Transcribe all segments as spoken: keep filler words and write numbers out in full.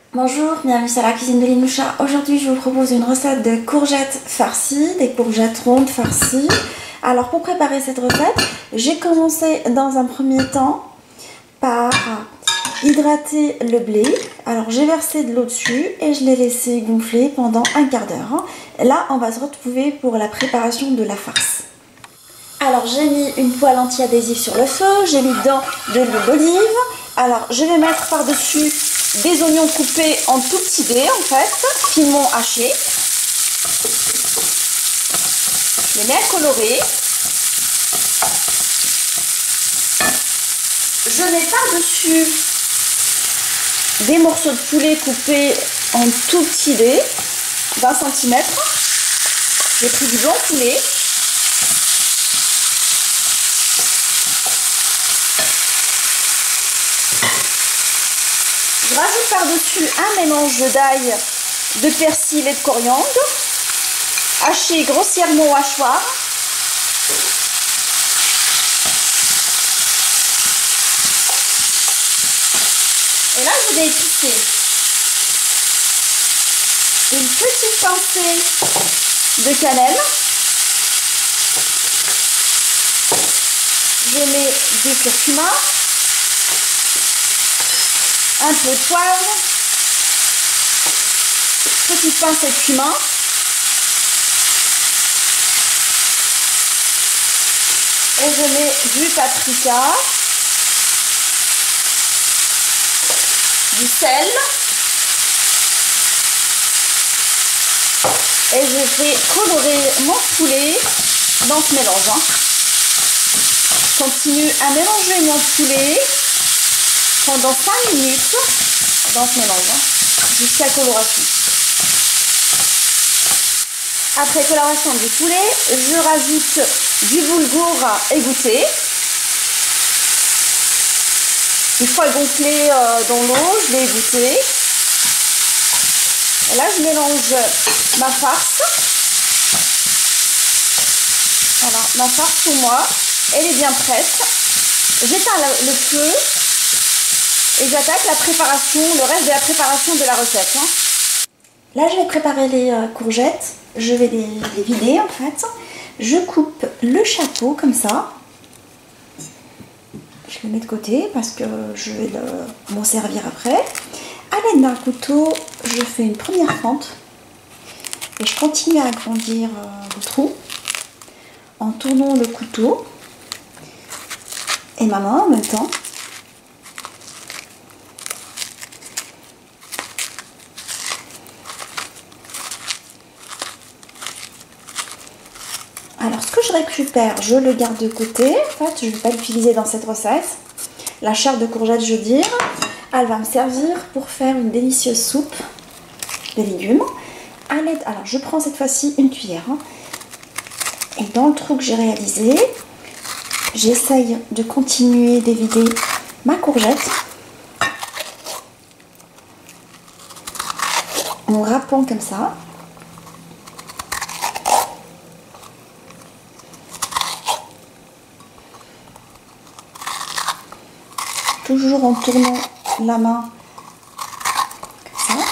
Bonjour, bienvenue sur la cuisine de Linoucha. Aujourd'hui, je vous propose une recette de courgettes farcies, des courgettes rondes farcies. Alors, pour préparer cette recette, j'ai commencé dans un premier temps par hydrater le blé. Alors, j'ai versé de l'eau dessus et je l'ai laissé gonfler pendant un quart d'heure. Là, on va se retrouver pour la préparation de la farce. Alors, j'ai mis une poêle anti-adhésive sur le feu, j'ai mis dedans de l'huile d'olive. Alors, je vais mettre par-dessus des oignons coupés en tout petits dés, en fait, finement hachés. Je les mets à colorer. Je mets par-dessus des morceaux de poulet coupés en tout petits dés, vingt centimètres. J'ai pris du blanc poulet. Je rajoute par-dessus un mélange d'ail, de persil et de coriandre, haché grossièrement au hachoir. Et là, je vais épicer une petite pincée de cannelle. Je mets du curcuma. Un peu de poivre, petite pincée de cumin, et je mets du paprika, du sel, et je vais colorer mon poulet dans ce mélange. Hein. Je continue à mélanger mon poulet pendant cinq minutes dans ce mélange, hein, jusqu'à coloration. Après coloration du poulet, je rajoute du boulgour égoutté. Une fois gonflé dans l'eau, je l'ai égoutté. Et là, je mélange ma farce. Voilà, ma farce pour moi, elle est bien prête. J'éteins le feu. Et j'attaque la préparation, le reste de la préparation de la recette. Hein. Là, je vais préparer les euh, courgettes. Je vais les, les vider en fait. Je coupe le chapeau comme ça. Je le mets de côté parce que je vais m'en servir après. À l'aide d'un couteau, je fais une première fente. Et je continue à agrandir euh, le trou en tournant le couteau et ma main en même temps. Alors, ce que je récupère, je le garde de côté. En fait, je ne vais pas l'utiliser dans cette recette. La chair de courgette, je veux dire, elle va me servir pour faire une délicieuse soupe de légumes. À l'aide, alors, je prends cette fois-ci une cuillère. Hein, et dans le trou que j'ai réalisé, j'essaye de continuer d'évider ma courgette en râpant comme ça. Toujours en tournant la main comme ça.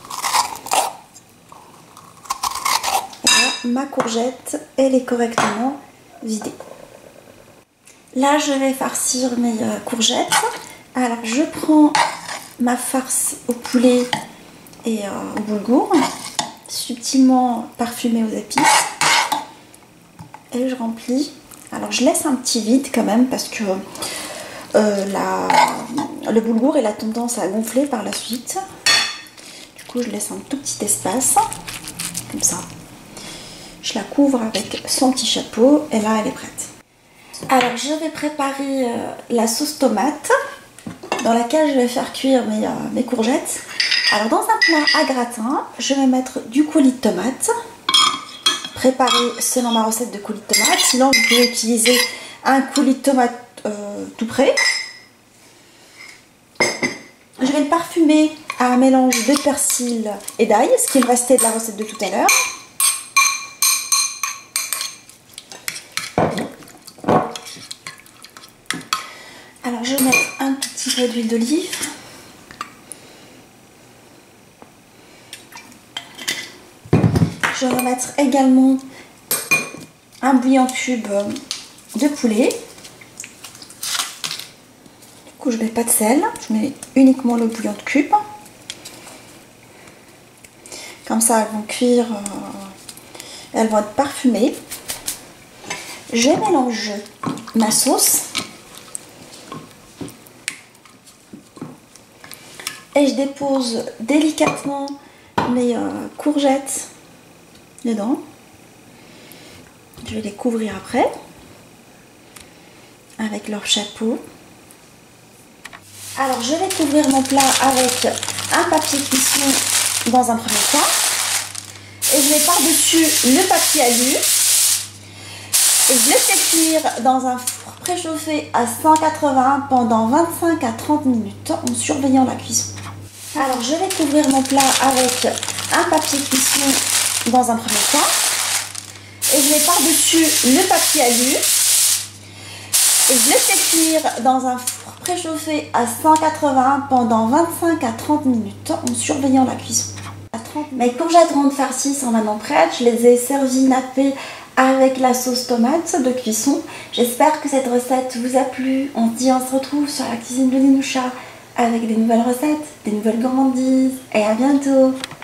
Et là, ma courgette, elle est correctement vidée. Là, je vais farcir mes euh, courgettes. Alors, je prends ma farce au poulet et euh, au boulgour, subtilement parfumée aux épices. Et je remplis. Alors, je laisse un petit vide quand même parce que Euh, la, le boulgour il a tendance à gonfler par la suite. Du coup je laisse un tout petit espace comme ça. Je la couvre avec son petit chapeau et là elle est prête. Alors je vais préparer euh, la sauce tomate dans laquelle je vais faire cuire mes, euh, mes courgettes. Alors dans un plat à gratin, je vais mettre du coulis de tomate préparé selon ma recette de coulis de tomate. Sinon vous pouvez utiliser un coulis de tomate Euh, tout prêt. Je vais le parfumer à un mélange de persil et d'ail, ce qui me restait de la recette de tout à l'heure. Alors je vais mettre un tout petit peu d'huile d'olive. je vais mettre également un bouillon cube de poulet. Du coup, je ne mets pas de sel, je mets uniquement le bouillon de cube. Comme ça, elles vont cuire, euh, elles vont être parfumées. Je mélange ma sauce. Et je dépose délicatement mes euh, courgettes dedans. Je vais les couvrir après avec leur chapeau. Alors je vais couvrir mon plat avec un papier cuisson dans un premier temps. Et je mets par-dessus le papier alu. Et je laisse cuire dans un four préchauffé à cent quatre-vingts pendant vingt-cinq à trente minutes en surveillant la cuisson. Alors je vais couvrir mon plat avec un papier cuisson dans un premier temps. Et je mets par-dessus le papier alu. Et je laisse cuire dans un four préchauffé à cent quatre-vingts pendant vingt-cinq à trente minutes en surveillant la cuisson. Mes courgettes rondes farcies sont maintenant prêtes. Je les ai servies nappées avec la sauce tomate de cuisson. J'espère que cette recette vous a plu. On se dit on se retrouve sur la cuisine de Linoucha avec des nouvelles recettes, des nouvelles gourmandises et à bientôt.